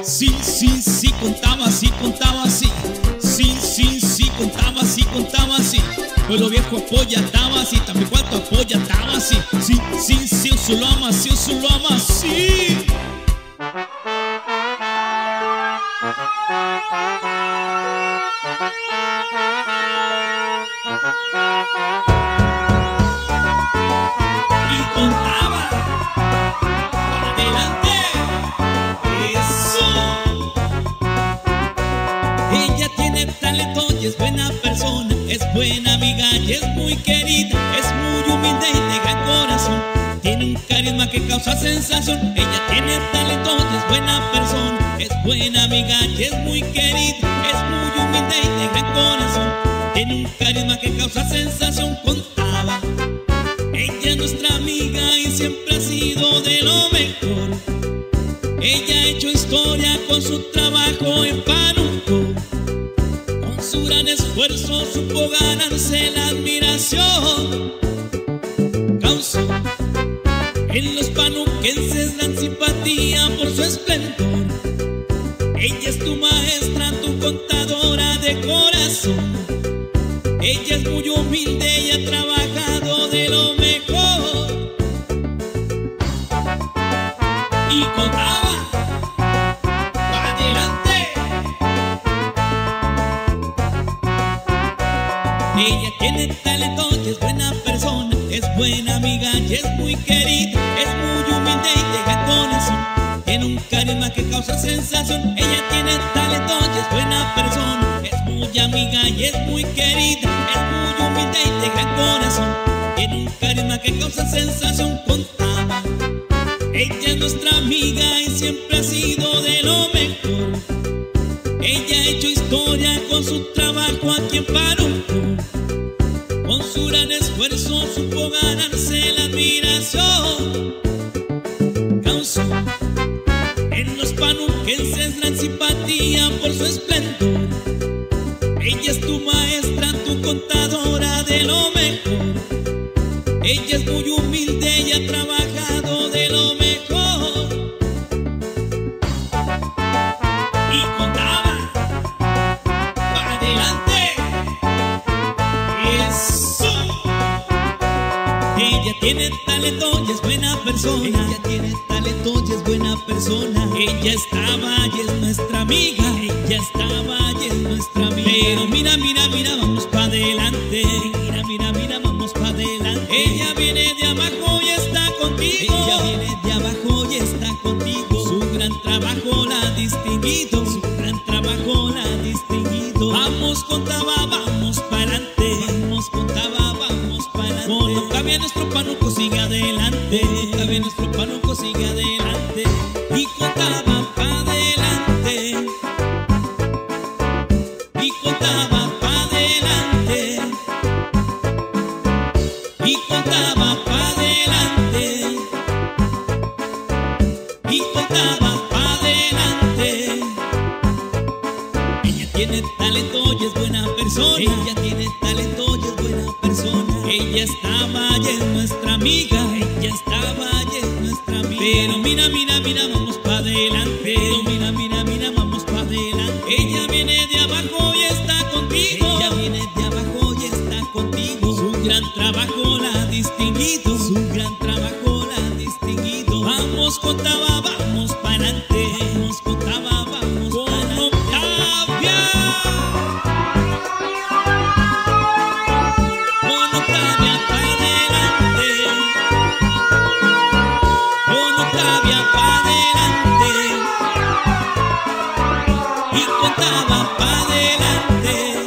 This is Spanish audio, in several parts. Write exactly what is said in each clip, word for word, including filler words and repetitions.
Sí, sí, sí, contaba así, contaba así. Sí, sí, sí, contaba así, contaba así. Pueblo viejo apoya, estaba así. También cuarto apoya, estaba así. Sí, sí, sí, Oso lo ama, sí, Oso lo ama, sí. Y contaba. Adelante. Eso. Ella tiene talento y es buena persona, es buena amiga y es muy querida, es muy humilde y de gran corazón, tiene un carisma que causa sensación. Ella tiene talento y es buena persona, es buena amiga y es muy querida, es muy humilde y de gran corazón, tiene un carisma que causa sensación. Contaba, ella es nuestra amiga y siempre ha sido de lo mejor. Ella ha hecho historia con su trabajo en Pánuco. Con su gran esfuerzo supo ganarse la admiración. Causó en los panuquenses gran simpatía por su esplendor. Ella es tu maestra, tu contadora de corazón. Ella es muy humilde y ha trabajado de lo mejor. Y contaba. Adelante. Ella tiene talento y es buena persona, es buena amiga y es muy querida, es muy humilde y de gran corazón, tiene un carisma que causa sensación. Ella tiene talento y es buena persona, es muy amiga y es muy querida, es muy humilde y de gran corazón, tiene un carisma que causa sensación. Contaba, ella es nuestra amiga y siempre ha sido de lo mejor. Ella ha hecho historia con su trabajo aquí en Pánuco. Con su gran esfuerzo supo ganarse la admiración. Causó en los panuquenses gran simpatía por su esplendor. Ella es tu maestra, tu contadora de lo mejor. Ella es muy humilde y ha trabajado de lo mejor. Y contaba. Adelante. Eso. Ella tiene talento y es buena persona. Ella tiene talento y es buena persona. Ella estaba y es nuestra amiga. Ella estaba y es nuestra amiga. Pero mira, mira, mira, vamos pa' adelante. Mira, mira, mira, vamos pa' adelante. Ella viene de abajo y está contigo. Ella viene de abajo y está contigo. Su gran trabajo la ha distinguido. Su gran trabajo la ha distinguido. Vamos, contaba, vamos pa' adelante. Vamos, contaba, vamos pa' adelante. Cuando cabe nuestro Pánuco, sigue adelante. Cuando cabe nuestro Pánuco, sigue adelante. Y contaba pa' adelante. Y contaba pa' adelante. Y contaba pa' adelante. Y contaba pa' adelante. Ella tiene talento y es buena persona. Ella tiene talento y es buena persona. Ella estaba y es nuestra amiga. Ella estaba y es nuestra amiga. Pero mira, mira, mira, vamos pa' adelante. Pero mira, mira, mira, vamos pa' adelante. Ella viene de abajo y está contigo. Ella viene de abajo y está contigo. Su gran trabajo la ha distinguido. Su gran trabajo la ha distinguido. Vamos, contaba, vamos pa' adelante. Vamos, contaba, vamos pa' adelante. Con Octavia pa' adelante. Con Octavia pa' adelante. Y contaba pa' adelante.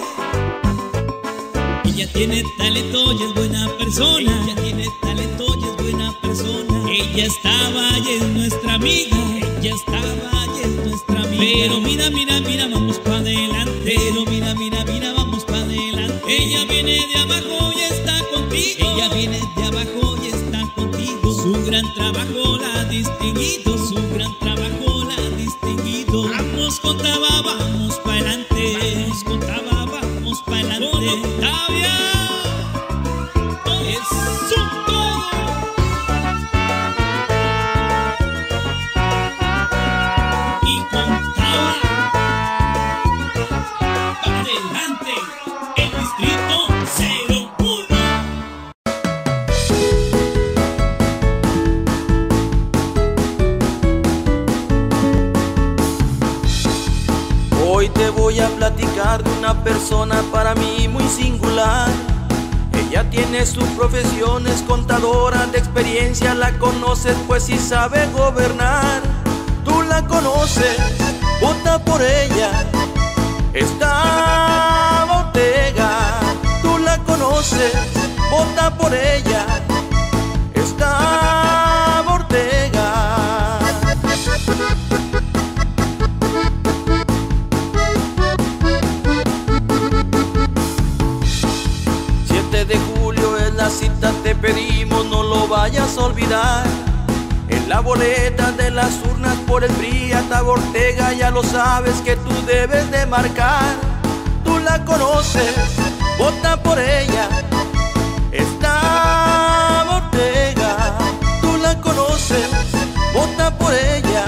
Ella tiene talento y es buena persona. Ella tiene talento y es buena persona. Ella estaba y es nuestra amiga. Ella estaba y es nuestra amiga. Pero mira, mira, mira, vamos pa' adelante. Pero mira, mira, mira, vamos pa' adelante. Ella viene de abajo y está contigo. Ella viene de abajo y está contigo. Su gran trabajo la ha distinguido. Su gran trabajo la ha distinguido. Vamos, contaba, vamos pa' adelante. Vamos, contaba, vamos pa' adelante. Con Octavia. Es un todo. Y con te voy a platicar de una persona para mí muy singular. Ella tiene su profesión, es contadora de experiencia. La conoces pues si sabe gobernar. Tú la conoces, vota por ella. Está Ortega. Tú la conoces, vota por ella. Está Ortega. siete de julio es la cita, te pedimos no lo vayas a olvidar. En la boleta de las urnas por el P R I a Ortega, ya lo sabes que tú debes de marcar. Tú la conoces, vota por ella. Está Ortega. Tú la conoces, vota por ella.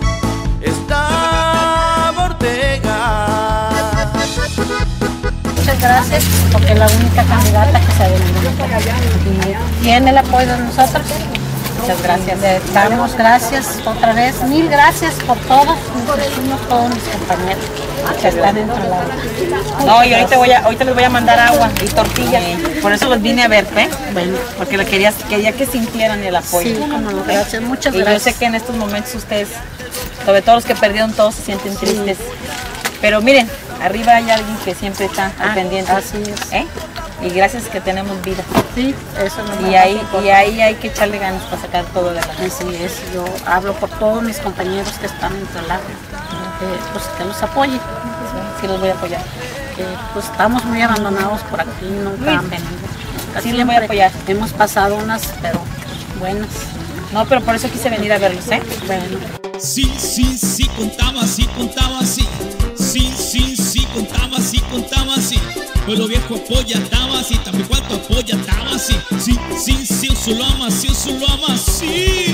Está Ortega. Muchas gracias, porque es la única candidata que se ha venido y tiene el apoyo de nosotros. Muchas gracias. Le damos gracias otra vez, mil gracias por todos, todos mis compañeros que están dentro de la... No, y ahorita, voy a, ahorita les voy a mandar agua y tortillas. Sí. Por eso los vine a ver, ¿eh? Bueno. Porque le quería, quería que sintieran el apoyo. Sí, como no, gracias, muchas y gracias. Yo sé que en estos momentos ustedes, sobre todo los que perdieron, todos se sienten tristes. Sí. Pero miren, arriba hay alguien que siempre está ah, al pendiente. Así es. ¿Eh? Y gracias que tenemos vida. Sí, eso es lo y ahí Y ahí hay que echarle ganas para sacar todo de la gente. Así es, yo hablo por todos mis compañeros que están dentro del agua, que, pues, que los apoyen. Sí, sí los voy a apoyar. Que, pues estamos muy abandonados por aquí, nunca han venido. Sí los voy a apoyar. Hemos pasado unas, pero buenas. No, pero por eso quise venir a verlos, ¿eh? Bueno. Sí, sí, sí, contaba, sí, contaba, sí. Sí, sí, sí, contaba, sí, contaba, sí. Pueblo Viejo apoya, estaba así. También cuánto apoya, estaba así. Sí, sí, sí, Usulama, sí, Usulama, sí.